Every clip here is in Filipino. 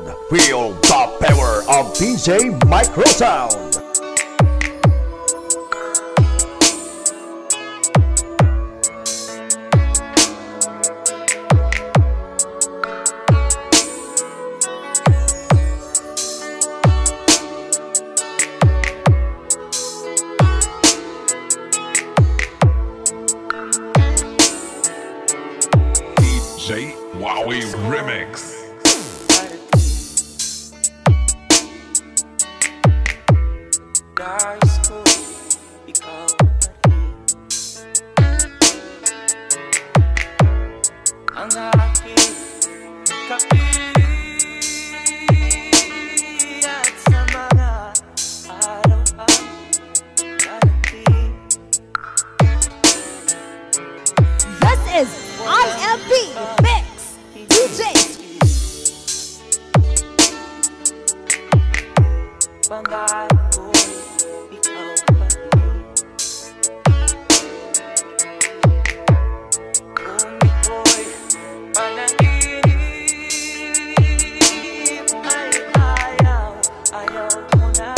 Feel the power of DJ Microsound. DJ Wowie Remix. Nais ko, ikaw ang aking kapiling at sa mga araw ang darating. This is IMP Mix DJ. Pangarap ko, ikaw pa rin. Kung ito'y panaginip, ay ayaw mo na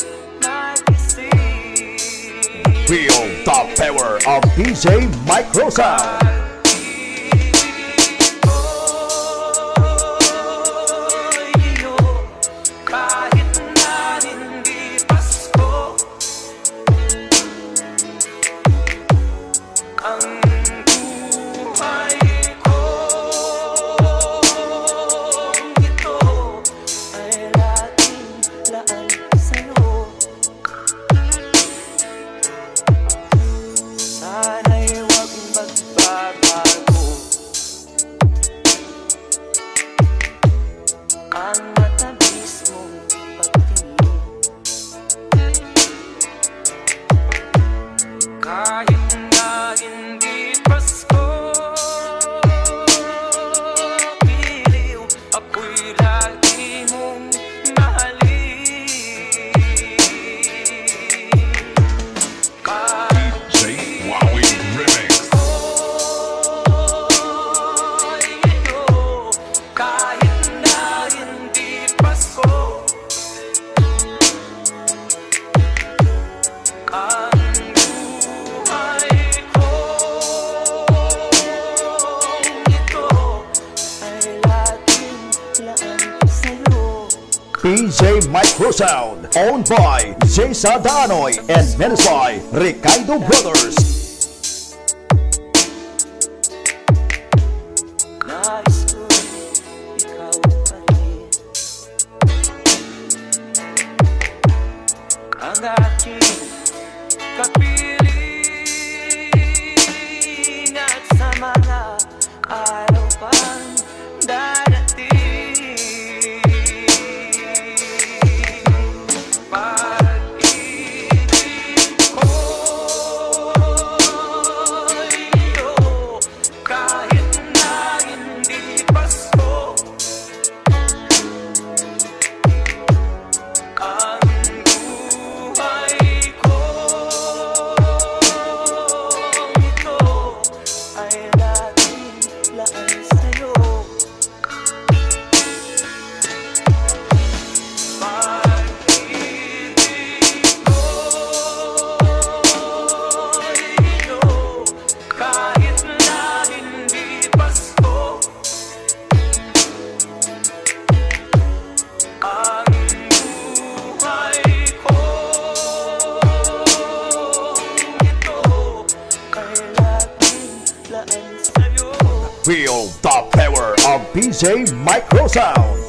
magising. Feel the power of DJ Microsound. Ang matamis mong pagtingin, kahit na hindi Pasko, piliw ako'y lagi mong mahalin. DJ Wowie Remix. Kahit na hindi Pasko, ang buhay ko ito ay laging laan sa'yo. DJ Microsound, owned by Jay Sadanoy and managed by Ricardo Brothers. Nais ko, ikaw pa rin ang aking kapiling at sa mga araw pang darating. Pag-ibig ko'y iyo, kahit na hindi Pasko, ang buhay ko ito ay laging laan sa'yo. Pag-ibig ko'y iyo, kahit na hindi Pasko, ang buhay ko ito ay laging laan sa'yo. Feel the power of DJ Microsound.